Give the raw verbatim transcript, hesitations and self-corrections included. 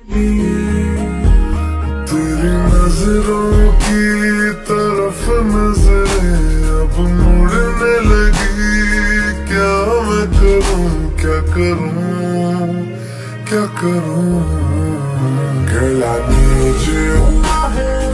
तेरी नजरों की तरफ नजरें अब मुड़ने लगी। क्या मैं करूं क्या करूं क्या करूं? Girl, I need you.